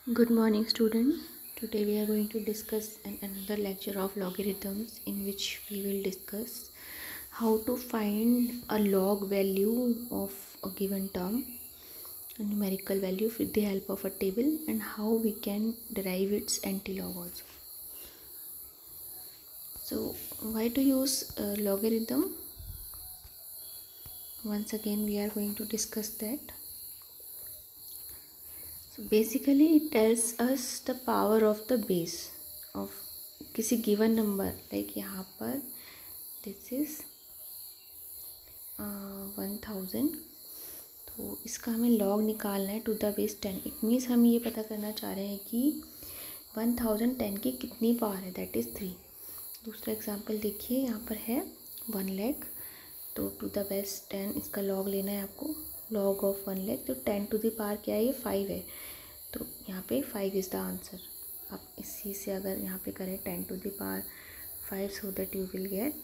Good morning, students. Today we are going to discuss another lecture of logarithms, in which we will discuss how to find a log value of a given term, a numerical value, with the help of a table, and how we can derive its antilog also. So, why to use logarithm? Once again, we are going to discuss that. So basically it tells us the power of the base of किसी given number, like यहाँ पर this is 1000, तो इसका हमें log निकालना है to the base 10. It means हम ये पता करना चाह रहे हैं कि 1010 की कितनी पावर है, दैट इज़ 3. दूसरा एग्जाम्पल देखिए, यहाँ पर है 1 लाख, तो टू द बेस 10 इसका log लेना है आपको, log ऑफ 1 लाख, तो 10 टू द पावर क्या है, ये 5 है, तो यहाँ पे 5 इज़ द आंसर. आप इसी से अगर यहाँ पे करें 10 to the power 5, so that you will get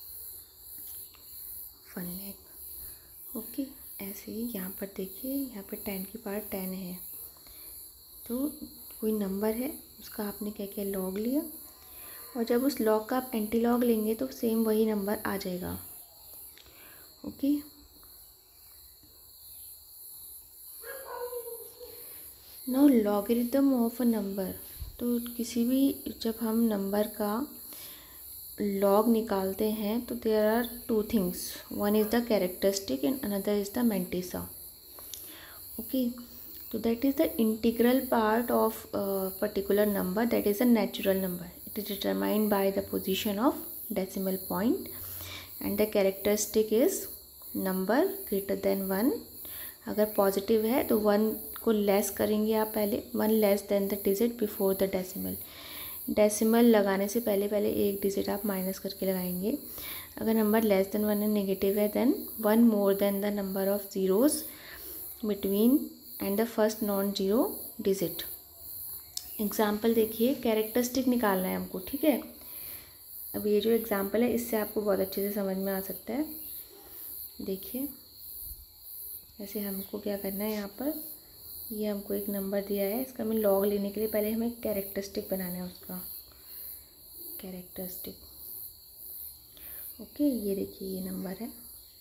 1 lakh. Okay, ऐसे ही यहाँ पर देखिए, यहाँ पे 10 की पावर 10 है, तो कोई नंबर है उसका आपने क्या किया, log लिया, और जब उस log का आप एंटी log लेंगे तो सेम वही नंबर आ जाएगा. Okay, no logarithm of a number, तो किसी भी जब हम नंबर का log निकालते हैं तो there are two things, one is the characteristic and another is the mantissa. Okay, तो that is the integral part of particular number, that is a natural number. It is determined by the position of decimal point and the characteristic is number greater than 1. अगर positive है तो 1 को less करेंगे आप पहले, 1 less than the digit before the decimal. Decimal लगाने से पहले एक डिजिट आप माइनस करके लगाएंगे. अगर नंबर लेस देन 1 है, नेगेटिव है, then 1 more than the number of zeros between and the first non zero digit. Example देखिए, कैरेक्टरिस्टिक निकालना है हमको, ठीक है. अब ये जो एग्जाम्पल है इससे आपको बहुत अच्छे से समझ में आ सकता है. देखिए, ऐसे हमको क्या करना है, यहाँ पर ये हमको एक नंबर दिया है, इसका हमें log लेने के लिए पहले हमें कैरेक्टरिस्टिक बनाना है, उसका कैरेक्टरिस्टिक. ओके, ये देखिए ये नंबर है,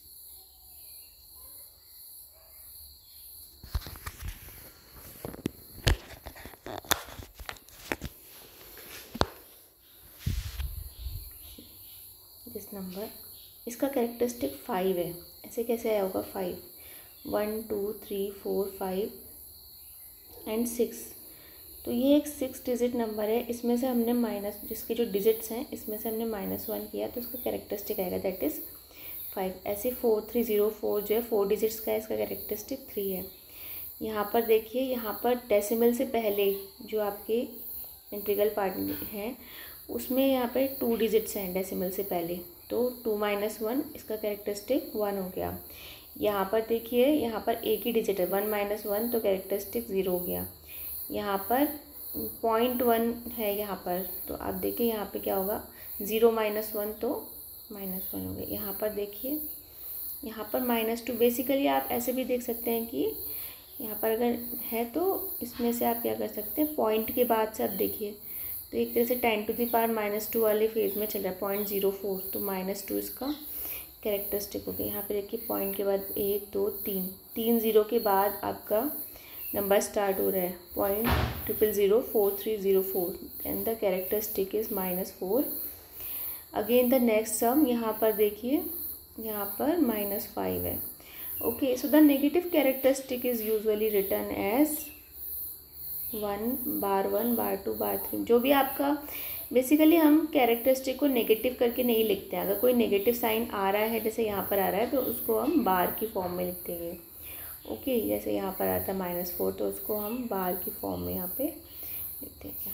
दिस नंबर, इसका कैरेक्टरिस्टिक 5 है. ऐसे कैसे आया होगा 5, 1 2 3 4 5 एंड 6, तो ये एक 6 डिजिट नंबर है. इसमें से हमने माइनस, जिसके जो डिजिट्स हैं इसमें से हमने -1 किया, तो उसका कैरेक्टरिस्टिक आएगा, दैट इज़ 5. ऐसे 4304 जो है 4 डिजिट्स का है, इसका कैरेक्टरिस्टिक 3 है. यहाँ पर देखिए, यहाँ पर डेसिमल से पहले जो आपके इंटीग्रल पार्ट हैं उसमें यहाँ पे 2 डिजिट्स हैं डेसिमल से पहले, तो 2 - 1, इसका कैरेक्टरिस्टिक 1 हो गया. यहाँ पर देखिए, यहाँ पर एक ही डिजिट है, 1 - 1, तो कैरेक्टरिस्टिक 0 हो गया. यहाँ पर 0.1 है यहाँ पर, तो आप देखिए यहाँ पे क्या होगा, 0 - 1, तो -1 हो गया. यहाँ पर देखिए, यहाँ पर -2. बेसिकली आप ऐसे भी देख सकते हैं कि यहाँ पर अगर है तो इसमें से आप क्या कर सकते हैं, पॉइंट के बाद से आप देखिए, तो एक तरह से 10 टू द पावर -2 वाले फेज में चल रहा है, 0.04, तो -2 इसका कैरेक्टरिस्टिक हो गया. यहाँ पे देखिए, पॉइंट के बाद 1 2 3 ज़ीरो के बाद आपका नंबर स्टार्ट हो रहा है, 0.0004304, and the characteristic is -4. Again the next sum, यहाँ पर देखिए, यहाँ पर -5 है. Okay, so the negative characteristic is usually return as 1 bar 1 bar 2 bar 3, जो भी आपका. बेसिकली हम कैरेक्टरिस्टिक को नेगेटिव करके नहीं लिखते हैं. अगर कोई नेगेटिव साइन आ रहा है, जैसे यहाँ पर आ रहा है, तो उसको हम बार की फॉर्म में लिख देंगे. ओके, जैसे यहाँ पर आता है -4, तो उसको हम बार की फॉर्म में यहाँ पे लिख देंगे.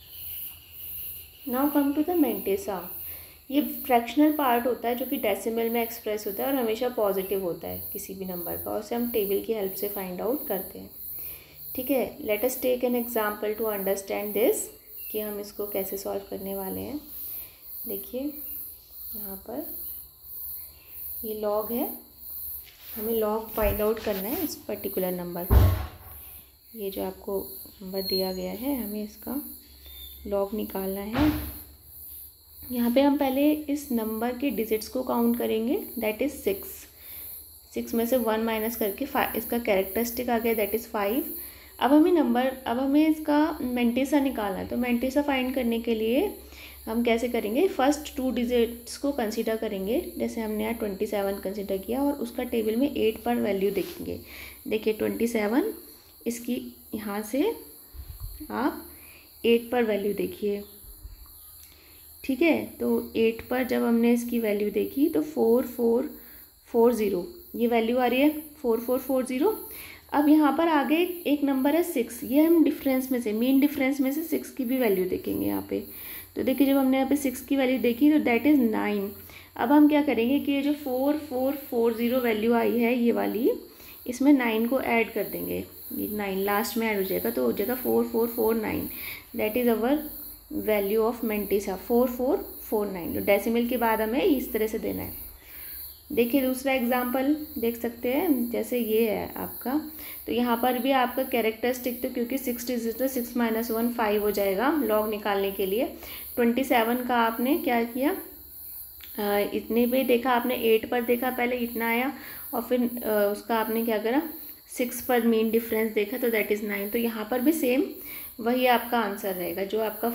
Now come to the mantissa. ये फ्रैक्शनल पार्ट होता है जो कि डेसिमल में एक्सप्रेस होता है और हमेशा पॉजिटिव होता है किसी भी नंबर का, और उसे हम टेबल की हेल्प से फाइंड आउट करते हैं. ठीक है, let us take an example to understand this, कि हम इसको कैसे सॉल्व करने वाले हैं. देखिए, यहाँ पर ये log है, हमें log फाइंड आउट करना है इस पर्टिकुलर नंबर का. ये जो आपको नंबर दिया गया है हमें इसका लॉग निकालना है। यहाँ पे हम पहले इस नंबर के डिजिट्स को काउंट करेंगे, दैट इज़ 6 में से 1 माइनस करके इसका कैरेक्टरिस्टिक आ गया, दैट इज़ 5। अब हमें इसका मेंटिसा निकालना है। तो मेंटिसा फाइंड करने के लिए हम कैसे करेंगे, फर्स्ट 2 डिजिट्स को कंसीडर करेंगे। जैसे हमने यहाँ 27 कंसीडर किया और उसका टेबल में 8 पर वैल्यू देखेंगे। देखिए 27, इसकी यहाँ से आप 8 पर वैल्यू देखिए, ठीक है। तो 8 पर जब हमने इसकी वैल्यू देखी तो 4440 ये वैल्यू आ रही है, 4440। अब यहाँ पर आगे एक नंबर है 6, ये हम डिफरेंस में से, मेन डिफरेंस में से 6 की भी वैल्यू देखेंगे यहाँ पे। तो देखिए जब हमने यहाँ पे 6 की वैल्यू देखी तो दैट इज़ 9। अब हम क्या करेंगे कि ये जो 4440 वैल्यू आई है ये वाली, इसमें 9 को ऐड कर देंगे, ये 9 लास्ट में ऐड हो जाएगा तो हो जाएगा 4449। That is our value of mantissa 4449। तो डेसिमल के बाद हमें इस तरह से देना है। देखिए दूसरा एग्जाम्पल देख सकते हैं, जैसे ये है आपका, तो यहाँ पर भी आपका कैरेक्टरिस्टिक, तो क्योंकि 6 डिजिट तो 6 माइनस 1 5 हो जाएगा लॉग निकालने के लिए। 27 का आपने क्या किया, इतने पे देखा आपने, 8 पर देखा पहले इतना आया, और फिर उसका आपने क्या करा 6 पर मेन डिफरेंस देखा तो दैट इज़ 9। तो यहाँ पर भी सेम वही आपका आंसर रहेगा, जो आपका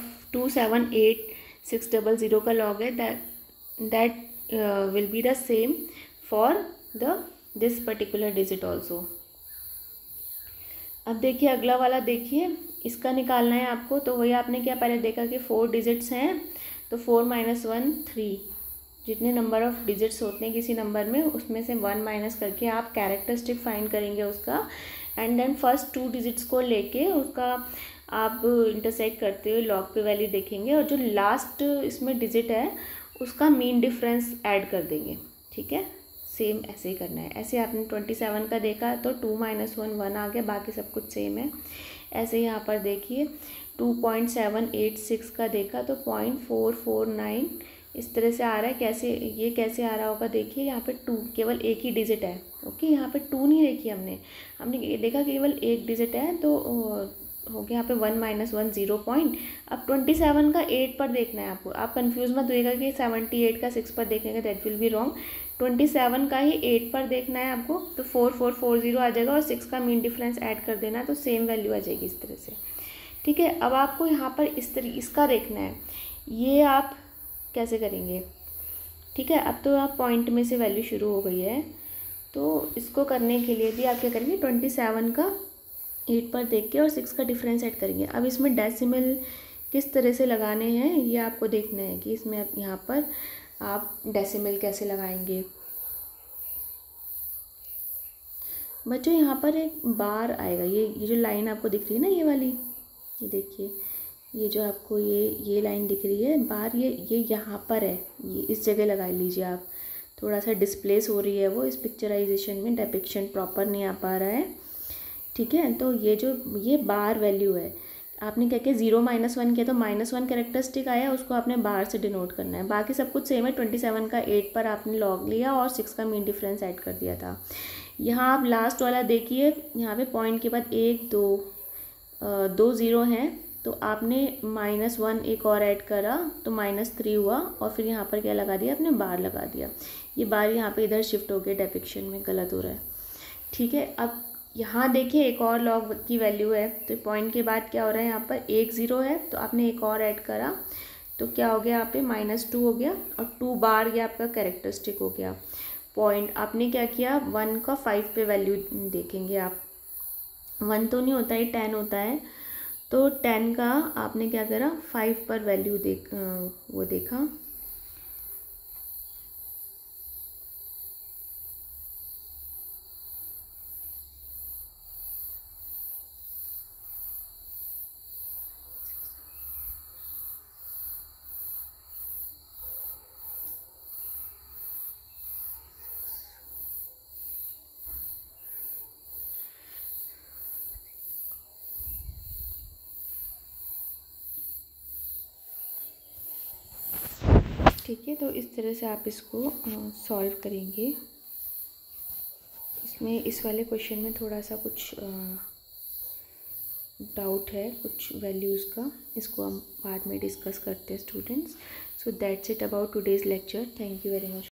278600 का लॉग है, that will be the same for this particular digit also। अब देखिए अगला वाला, देखिए इसका निकालना है आपको। तो वही आपने क्या पहले देखा कि 4 डिजिट्स हैं, तो 4 माइनस 1 3, जितने नंबर ऑफ डिजिट्स होते हैं किसी नंबर में उसमें से 1 माइनस करके आप कैरेक्टरिस्टिक फाइंड करेंगे उसका, एंड देन फर्स्ट 2 डिजिट्स को लेके उसका आप इंटरसेक्ट करते हुए लॉग पे वैल्यू देखेंगे, और जो लास्ट इसमें डिजिट है उसका मीन डिफरेंस ऐड कर देंगे, ठीक है। सेम ऐसे ही करना है। ऐसे आपने 27 का देखा तो 2 माइनस 1 1 आ गया, बाकी सब कुछ सेम है। ऐसे यहाँ पर देखिए 2.786 का देखा तो 0.449 इस तरह से आ रहा है। कैसे ये कैसे आ रहा होगा, देखिए यहाँ पे 2 केवल एक ही डिजिट है, ओके। यहाँ पे 2 नहीं देखी हमने देखा केवल एक डिजिट है, तो हो गया यहाँ पे 1 माइनस 1 0 पॉइंट। अब 27 का 8 पर देखना है आपको, आप कंफ्यूज मत होइएगा कि 78 का 6 पर देखने का, दैट विल बी रॉन्ग। 27 का ही 8 पर देखना है आपको, तो 4440 आ जाएगा और 6 का मीन डिफरेंस ऐड कर देना, तो सेम वैल्यू आ जाएगी इस तरह से, ठीक है। अब आपको यहाँ पर इसका देखना है, ये आप कैसे करेंगे, ठीक है। अब तो आप पॉइंट में से वैल्यू शुरू हो गई है, तो इसको करने के लिए भी आप क्या करेंगे, 27 का 8 पर देख के और 6 का डिफरेंस ऐड करेंगे। अब इसमें डेसिमल किस तरह से लगाने हैं ये आपको देखना है कि इसमें यहाँ पर आप डेसिमल कैसे लगाएंगे। बच्चों यहाँ पर एक बार आएगा, ये जो लाइन आपको दिख रही है ना, ये वाली, ये देखिए ये जो आपको ये लाइन दिख रही है बार, ये यहाँ पर है, ये इस जगह लगा लीजिए आप। थोड़ा सा डिस्प्लेस हो रही है वो, इस पिक्चराइजेशन में डिपिक्शन प्रॉपर नहीं आ पा रहा है, ठीक है। तो ये बार वैल्यू है, आपने क्या किया 0 माइनस 1 किया तो -1 कैरेक्टरिस्टिक आया, उसको आपने बार से डिनोट करना है। बाकी सब कुछ सेम है। 27 का 8 पर आपने लॉग लिया और 6 का मीन डिफरेंस ऐड कर दिया था। यहाँ आप लास्ट वाला देखिए, यहाँ पे पॉइंट के बाद 1 2 0 हैं, तो आपने -1 एक और ऐड करा तो -3 हुआ, और फिर यहाँ पर क्या लगा दिया आपने, बार लगा दिया। ये बार यहाँ पे इधर शिफ्ट हो गया, डिपिक्शन में गलत हो रहा है, ठीक है। अब यहाँ देखिए एक और लॉग की वैल्यू है, तो पॉइंट के बाद क्या हो रहा है, यहाँ पर 1 0 है, तो आपने एक और ऐड करा तो क्या हो गया, यहाँ पे -2 हो गया, और 2 बार ये आपका कैरेक्टरिस्टिक हो गया। पॉइंट आपने क्या किया, 1 का 5 पे वैल्यू देखेंगे आप, 1 तो नहीं होता है, 10 होता है, तो 10 का आपने क्या करा 5 पर वैल्यू वो देखा, ठीक है। तो इस तरह से आप इसको सॉल्व करेंगे। इसमें इस वाले क्वेश्चन में थोड़ा सा कुछ डाउट है कुछ वैल्यूज़ का, इसको हम बाद में डिस्कस करते हैं students. So that's it about today's lecture. Thank you very much.